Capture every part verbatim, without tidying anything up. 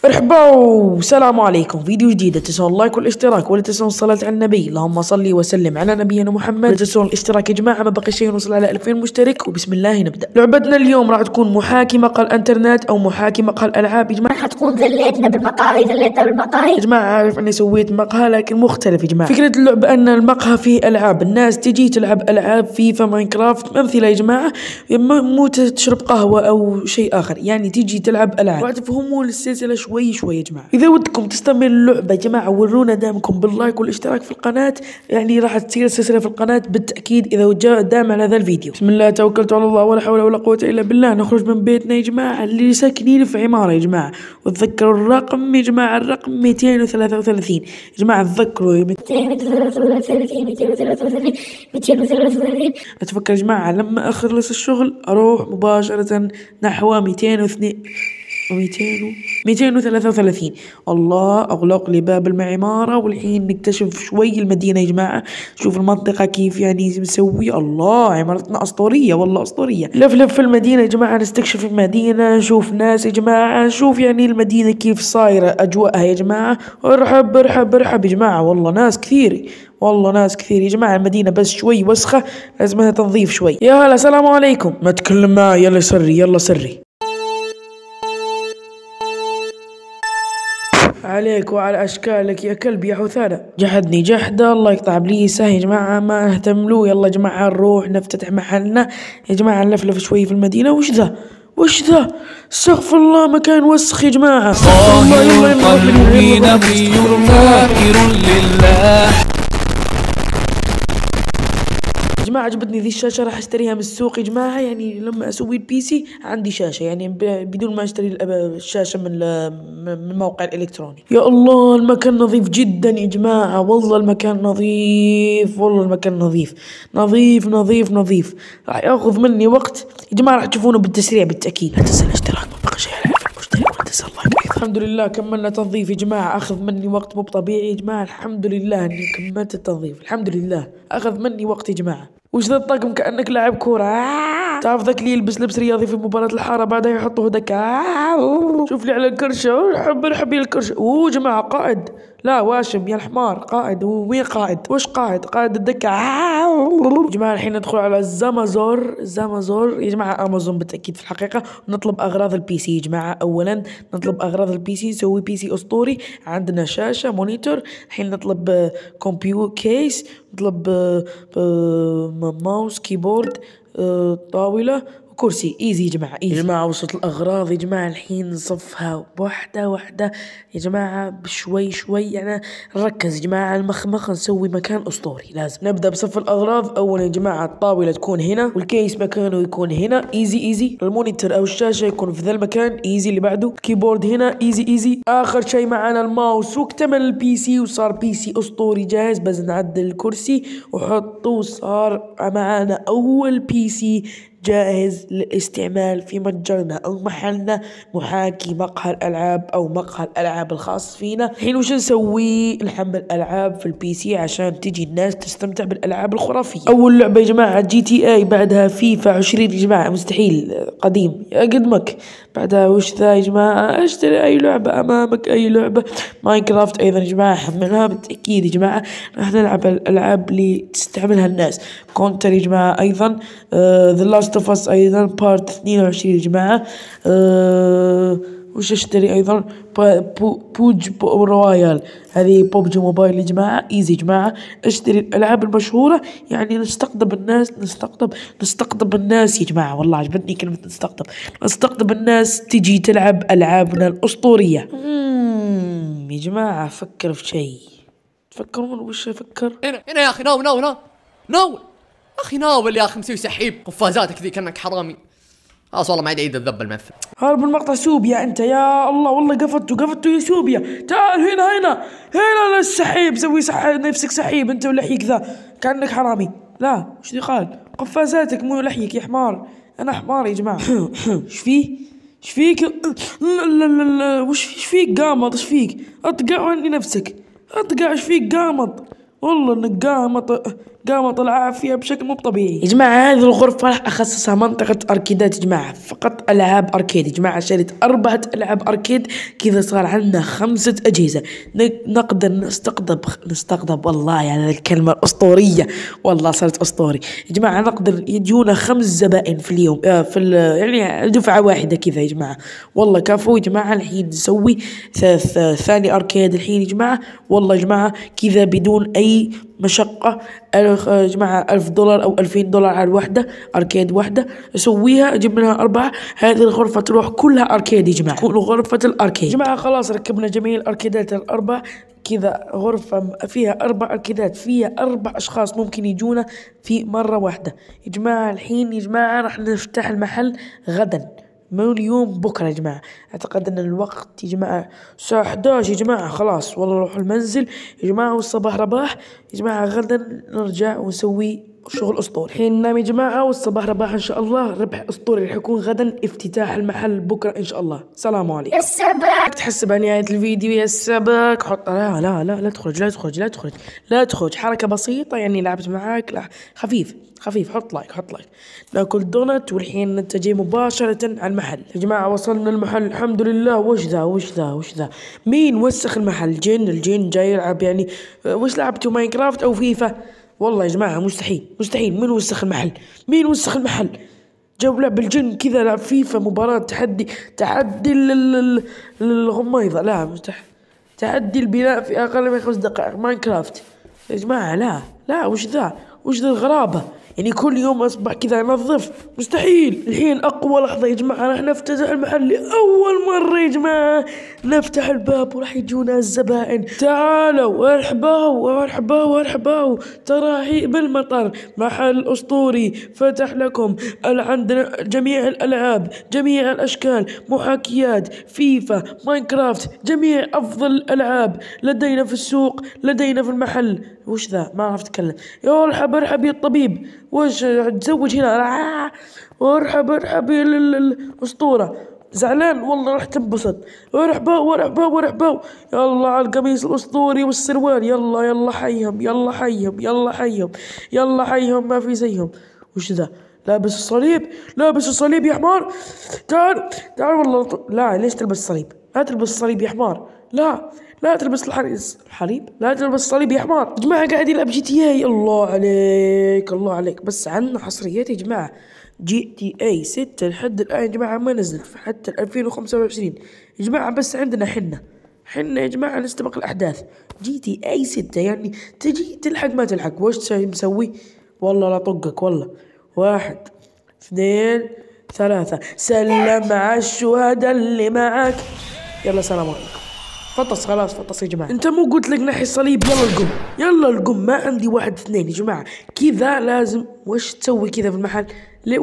مرحبا والسلام عليكم. فيديو جديد، لا تنسون اللايك والاشتراك ولا تنسون الصلاة على النبي. اللهم صل وسلم على نبينا محمد. لا تنسون الاشتراك يا جماعة، ما بقي شيء نوصل على ألفين مشترك. وبسم الله نبدأ. لعبتنا اليوم راح تكون محاكي مقهى الانترنت او محاكي مقهى الالعاب يا جماعة. راح تكون ذليتنا بالمقاهي ذليتنا بالمقاهي يا جماعة عارف اني سويت مقهى لكن مختلف يا جماعة. فكرة اللعبة ان المقهى فيه العاب، الناس تجي تلعب العاب فيفا ماينكرافت امثلة يا جماعة، مو تشرب قهوة او شيء اخر، يعني تجي تلعب العاب. راح تفهموا السلسلة شوي شوي يا جماعة. إذا ودكم تستمر اللعبة يا جماعة ورونا دعمكم باللايك والاشتراك في القناة، يعني راح تصير السلسلة في القناة بالتأكيد إذا جاء دعم على هذا الفيديو. بسم الله توكلت على الله ولا حول ولا قوة إلا بالله. نخرج من بيتنا يا جماعة اللي ساكنين في عمارة يا جماعة، وتذكروا الرقم يا جماعة، الرقم مئتين وثلاثة وثلاثين يا جماعة، تذكروا مئتين وثلاثة وثلاثين مئتين وثلاثة وثلاثين مئتين وثلاثة وثلاثين. أتفكر يا جماعة لما أخلص الشغل أروح مباشرة نحو مئتين واثنين ومئتين مئتين وثلاثة وثلاثين. الله، أغلق لي باب العمارة والحين نكتشف شوي المدينة يا جماعة. شوف المنطقة كيف يعني مسوي، الله عمارتنا أسطورية والله أسطورية. لف لف في المدينة يا جماعة، نستكشف المدينة، نشوف ناس يا جماعة، نشوف يعني المدينة كيف صايرة أجواءها يا جماعة. ارحب ارحب ارحب يا جماعة، والله ناس كثير، والله ناس كثير يا جماعة. المدينة بس شوي وسخة، لازمها تنظيف شوي. يا هلا السلام عليكم. ما تكلم معي، يلا سري يلا سري عليك وعلى أشكالك يا كلب يا حثالة. جحدني جحدة الله يقطع بليسه يا جماعة، ما اهتم له. يلا يا جماعة نروح نفتتح محلنا يا جماعة، نلفلف شوي في المدينة. وش ذا وش ذا؟ استغفر الله، مكان وسخ يا جماعة. طاهر قلبي نقي ذاكر لله. يا جماعة عجبتني ذي الشاشة، راح اشتريها من السوق يا جماعة. يعني لما اسوي البي سي عندي شاشة، يعني بدون ما اشتري الشاشة من من الموقع الالكتروني. يا الله المكان نظيف جدا يا جماعة، والله المكان نظيف، والله المكان نظيف نظيف نظيف نظيف. راح ياخذ مني وقت يا جماعة، راح تشوفونه بالتسريع بالتأكيد. لا تنسى الاشتراك، ما بقى شيء على المشترك، ولا تنسى اللايك. الحمد لله كملنا تنظيف يا جماعة، اخذ مني وقت مو طبيعي يا جماعة. الحمد لله اني كملت التنظيف، الحمد لله اخذ مني وقت يا جماعة. وش ذا الطقم؟ كأنك لاعب كورة. آه. تعرف ذاك اللي يلبس لبس رياضي في مباراة الحارة بعدها يحطه هداك. آه. شوف لي على الكرشة، حب حب الكرشة. اوه جماعة قائد، لا واشم يا الحمار، قائد. وين قائد؟ وش قائد؟ قائد الدكة. آه. يا جماعة الحين ندخل على الزامازور، الزامازور يا جماعة امازون بالتأكيد في الحقيقة. نطلب اغراض البي سي يا جماعة. اولا نطلب اغراض البي سي، نسوي بي سي اسطوري. عندنا شاشة مونيتور، الحين نطلب كمبيوتر كيس، نطلب ماوس كيبورد طاولة وكرسي. ايزي يا جماعة ايزي يا جماعة. وصلت الاغراض يا جماعة، الحين نصفها واحدة واحدة يا جماعة بشوي شوي، يعني نركز يا جماعة. المخمخ نسوي مكان اسطوري. لازم نبدأ بصف الاغراض. اولا يا جماعة الطاولة تكون هنا، والكيس مكانه يكون هنا. ايزي ايزي. المونيتور او الشاشة يكون في ذا المكان. ايزي. اللي بعده الكيبورد هنا. ايزي ايزي. اخر شيء معنا الماوس. واكتمل البي سي وصار بي سي اسطوري جاهز. بس نعدل الكرسي وحطه، وصار معنا اول بي سي جاهز للاستعمال في متجرنا أو محلنا، محاكي مقهى الألعاب أو مقهى الألعاب الخاص فينا. الحين وش نسوي؟ نحمل ألعاب في البي سي عشان تجي الناس تستمتع بالألعاب الخرافية. أول لعبة يا جماعة جي تي اي، بعدها فيفا عشرين يا جماعة، مستحيل قديم يا قدمك. بعدها وش ذا يا جماعة؟ اشتري أي لعبة أمامك، أي لعبة. ماينكرافت أيضا يا جماعة حملها بالتأكيد يا جماعة. راح نلعب الألعاب اللي تستعملها الناس. كونتر يا جماعة أيضا. ذا لاست اوف اس ايضا بارت اثنين وعشرين يا جماعة. أه وش اشتري ايضا؟ بوج رويال، هذه بوبجي موبايل يا جماعة. ايزي يا جماعة. اشتري الالعاب المشهورة، يعني نستقطب الناس، نستقطب نستقطب الناس يا جماعة. والله عجبتني كلمة نستقطب. نستقطب الناس تجي تلعب العابنا الاسطورية. اممم يا جماعة افكر في شيء. تفكرون وش افكر؟ هنا هنا يا اخي. ناول ناول ناول ناول اخي، ناول يا اخي، مسوي سحيب قفازاتك ذي كانك حرامي. خلاص والله ما عاد عيد الذب المثل. هرب من مقطع سوبيا انت، يا الله والله قفته قفته يا سوبيا. تعال هنا هنا هنا السحيب، سوي سحيب نفسك سحيب انت ولحيك ذا كانك حرامي. لا وش ذي قال؟ قفازاتك مو لحيك يا حمار. انا حمار يا جماعه. ايش فيه؟ ايش فيك؟ لا لا لا لا وش فيك قامض؟ ايش فيك؟ اطقع عني نفسك، اطقع. ايش فيك قامض؟ والله انك قامض قامت العاب فيها بشكل مو طبيعي. يا جماعة هذه الغرفة راح أخصصها منطقة أركيدات يا جماعة، فقط ألعاب أركيد يا جماعة. شريت أربعة ألعاب أركيد كذا صار عندنا خمسة أجهزة نقدر نستقطب نستقطب والله يعني الكلمة الأسطورية، والله صارت أسطوري يا جماعة. نقدر يجونا خمس زبائن في اليوم آه في يعني دفعة واحدة كذا يا جماعة، والله كفو يا جماعة. الحين نسوي ثاني أركيد الحين يا جماعة، والله يا جماعة كذا بدون أي مشقة. يا جماعة ألف دولار أو ألفين دولار على الوحدة، أركيد وحدة أسويها أجيب منها أربعة. هذه الغرفة تروح كلها أركيد يا جماعة، تكون غرفة الأركيد يا جماعة. خلاص ركبنا جميع الأركيدات الأربع كذا، غرفة فيها أربع أركيدات فيها أربع أشخاص ممكن يجونا في مرة واحدة يا جماعة. الحين يا جماعة راح نفتح المحل غدا، مو اليوم بكرة يا جماعة. أعتقد أن الوقت يا جماعة الساعة أحد عشر يا جماعة. خلاص والله نروح المنزل يا جماعة، والصباح رباح يا جماعة. غدا نرجع ونسوي شغل أسطوري. الحين ننام يا جماعة والصباح رباح إن شاء الله. ربح أسطوري راح يكون غدا، افتتاح المحل بكرة إن شاء الله. سلام عليكم. السباك تحسب عن نهاية الفيديو يا السبك حط لا لا لا لا تخرج لا تخرج لا تخرج لا تخرج. حركة بسيطة يعني لعبت معاك، لا خفيف خفيف. حط لايك حط لايك. ناكل دونت والحين نتجه مباشرة على المحل يا جماعة. وصلنا المحل الحمد لله. وش ذا وش ذا وش ذا مين وسخ المحل؟ جن الجن جاي يلعب يعني. وش لعبتوا ماينكرافت أو فيفا؟ والله يا جماعة مستحيل مستحيل. مين وسخ المحل؟ مين وسخ المحل؟ جو لعب الجن كذا، لعب فيفا مباراة تحدي تحدي للغميضة. لا مستحيل. تحدي البناء في أقل من خمس دقائق ماينكرافت يا جماعة. لا لا وش ذا وش ذا الغرابة يعني؟ كل يوم أصبح كذا أنظف؟ مستحيل. الحين أقوى لحظة يا جماعة، راح نفتتح المحل لأول مرة يا جماعة. نفتح الباب وراح يجونا الزبائن. تعالوا ارحبوا ارحبوا ارحبوا، ترحيب المطر. محل أسطوري فتح لكم، عندنا جميع الألعاب جميع الأشكال، محاكيات فيفا ماينكرافت، جميع أفضل الألعاب لدينا في السوق لدينا في المحل. وش ذا ما عرفت أتكلم. يا ارحب ارحب يا الطبيب، وش تزوج هنا؟ ارحب ارحب يا الأسطورة. زعلان والله راح تنبسط. ارحبوا وارحبوا وارحبوا. يلا على القميص الأسطوري والسروال. يلا يلا حيهم يلا حيهم يلا حيهم يلا حيهم ما في زيهم. وش ذا لابس الصليب؟ لابس الصليب يا حمار. تعال تعال والله. لا ليش تلبس الصليب؟ لا تلبس الصليب يا حمار. لا لا تلبس الحريص الحليب. لا تلبس الصليب يا حمار. يا جماعة قاعد يلعب جي تي اي. الله عليك الله عليك. بس عندنا حصريات يا جماعة. جي تي اي ستة لحد الآن يا جماعة ما نزلت حتى ألفين وخمسة وعشرين يا جماعة. بس عندنا حنة حنة يا جماعة نستبق الأحداث. جي تي اي ستة يعني تجي تلحق ما تلحق. وش مسوي؟ والله لا طقك والله. واحد اثنين ثلاثة. سلم على الشهداء اللي معك. يلا سلام عليكم. فطس خلاص فطس يا جماعة. انت مو قلت لك نحي الصليب؟ يلا القم يلا القم. ما عندي واحد اثنين يا جماعة كذا لازم. وش تسوي كذا في المحل؟ ليه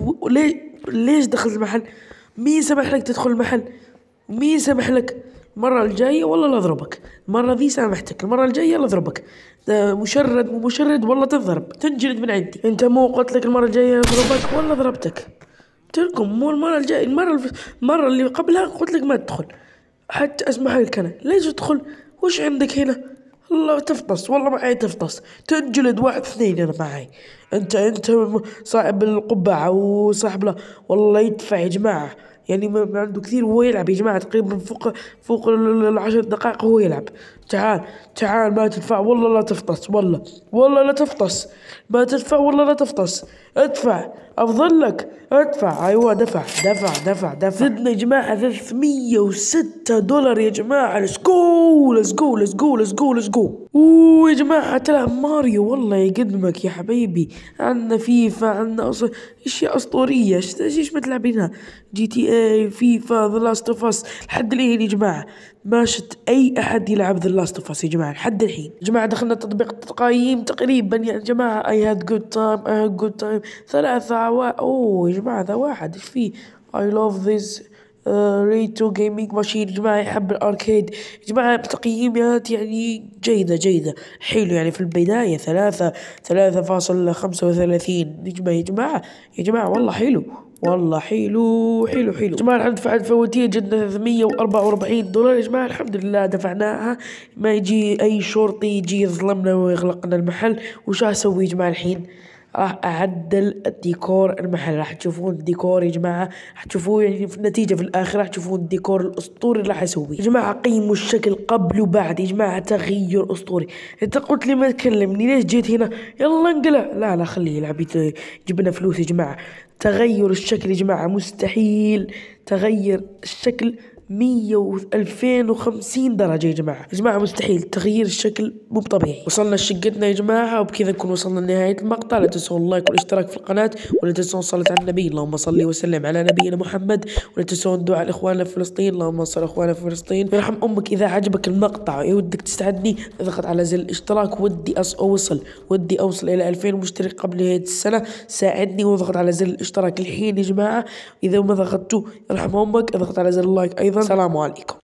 ليه ليش دخلت المحل؟ مين سمح لك تدخل المحل؟ مين سمح لك؟ المرة الجاية والله لا اضربك. المرة ذي سامحتك، المرة الجاية لا اضربك. ده مشرد مو مشرد والله تضرب تنجلد من عندي. انت مو قلت لك المرة الجاية اضربك والله ضربتك. تركم مو المرة الجاية. المرة المرة اللي قبلها قلت لك ما تدخل حتى اسمح لك انا. ليش تدخل؟ وش عندك هنا؟ الله تفطس والله معي تفطس تنجلد. واحد اثنين انا معي. انت انت صاحب القبعة وصاحب لا والله يدفع يا جماعة. يعني ما عنده كثير وهو يلعب يا جماعة. تقريبا فوق فوق العشر دقائق وهو يلعب. تعال تعال ما تدفع والله لا تفطس. والله والله لا تفطس. ما تدفع والله لا تفطس. ادفع افضل لك ادفع. ايوه دفع دفع دفع دفع. زدنا يا جماعة ثلاثمية وستة دولار يا جماعة. ليتس جو ليتس جو ليتس جو ليتس جو ليتس جو. اوه يا جماعة تلعب ماريو والله يقدمك يا حبيبي. عندنا فيفا عندنا أص... اشياء اسطورية. ايش ما تلعبينها؟ جي تي اي فيفا ذا لاست اوف اس. لحد الحين يا جماعة ما شفت اي احد يلعب ذا لاست اوف اس يا جماعة لحد الحين. يا جماعة دخلنا تطبيق تقييم تقريبا يا جماعة. اي هاد جود تايم اي هاد جود تايم ثلاثة عوا. اوه يا جماعة ذا واحد ايش فيه؟ اي لاف ذيس ريتو جيمنج ماشين. يا جماعة يحب الاركيد يا جماعة. تقييمات يعني جيدة جيدة حلو يعني. في البداية ثلاثة ثلاثة فاصل خمسة وثلاثين نجمة يا جماعة. يا جماعة والله حلو والله حلو حلو حلو يا جماعة. الحين دفعت فواتير جتنا ثلاثمية وأربعة وأربعين دولار يا جماعة، الحمد لله دفعناها. ما يجي أي شرطي يجي يظلمنا ويغلق لنا المحل. وش أسوي يا جماعة الحين؟ راح أعدل الديكور المحل. راح تشوفون الديكور يا جماعة، راح تشوفوه يعني في النتيجة في الآخر راح تشوفون الديكور الأسطوري اللي راح أسويه يا جماعة. قيموا الشكل قبل وبعد يا جماعة، تغير أسطوري. أنت قلت لي ما تكلمني، ليش جيت هنا؟ يلا انقلع. لا لا خليه يلعب يجيب لنا فلوس يا جماعة. تغير الشكل يا جماعة مستحيل، تغير الشكل مية وألفين وخمسين درجة يا جماعة. يا جماعة مستحيل تغيير الشكل مو طبيعي. وصلنا شقتنا يا جماعة، وبكذا نكون وصلنا لنهاية المقطع. لا تنسون اللايك والاشتراك في القناة، ولا تنسون الصلاة على النبي، اللهم صل وسلم على نبينا محمد. ولا تنسون دعاء لاخواننا في فلسطين، اللهم انصر اخواننا في فلسطين. يرحم امك اذا عجبك المقطع ويودك تساعدني اضغط على زر الاشتراك. ودي اوصل ودي اوصل الى ألفين مشترك قبل نهاية السنة، ساعدني واضغط على زر الاشتراك الحين يا جماعة. اذا ما ضغطتوا يرحم امك اضغط على زر اللايك ايضا. السلام عليكم.